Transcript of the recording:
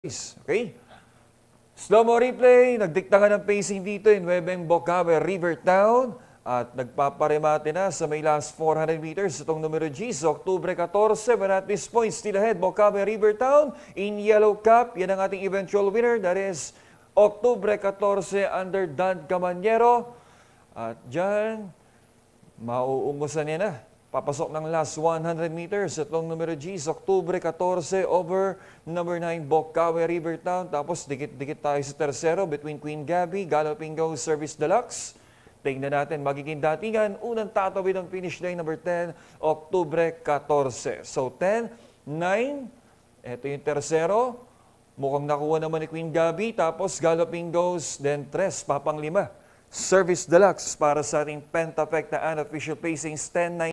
Okay? Slow-mo replay, nagdikta ng pacing dito in Nueveng Bocaue, Rivertown. At nagpaparemate na sa may last 400 meters itong numero G sa Oktubre 14. But at this point, still ahead, Bocaue, Rivertown in yellow cap. Yan ang ating eventual winner. That is Oktubre 14 under Dan Camaniero. At dyan, mauungusan niya na. Papasok ng last 100 meters itong numero G sa Oktubre 14 over number 9 Bocaue, Rivertown. Tapos dikit-dikit tayo sa tersero between Queen Gabby, Galloping Go, Service Deluxe. Tingnan natin magiging datingan. Unang tatawid ang finish line number 10, Oktubre 14. So 10, 9, ito yung tersero. Mukhang nakuha naman ni Queen Gabby. Tapos Galloping Goes, then 3, papang 5. Service Deluxe para sa ating Pentafect na unofficial pacings 10-9.